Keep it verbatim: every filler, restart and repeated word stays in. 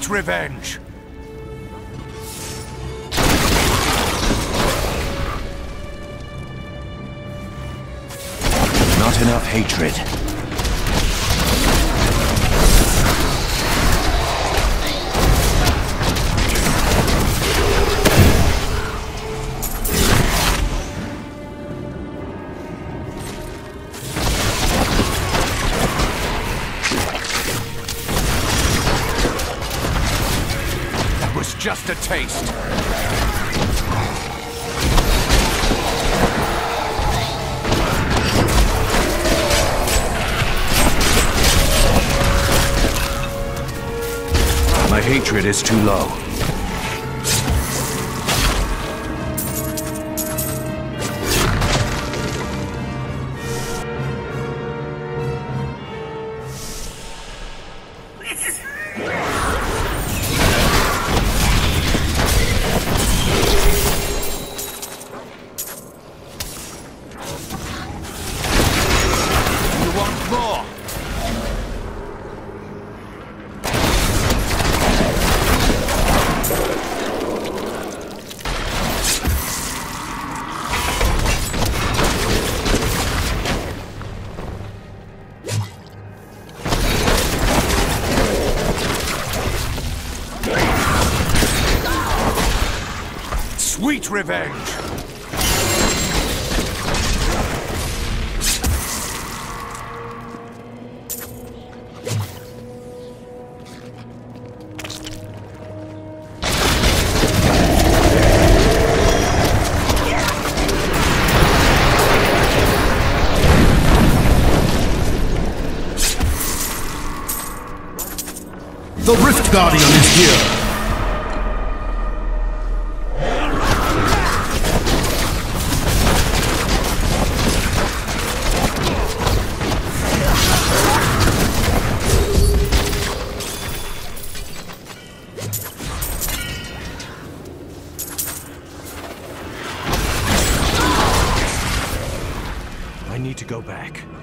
Sweet revenge! Not enough hatred. That was just a taste. My hatred is too low. You want more? Sweet revenge! The Rift Guardian is here! I need to go back.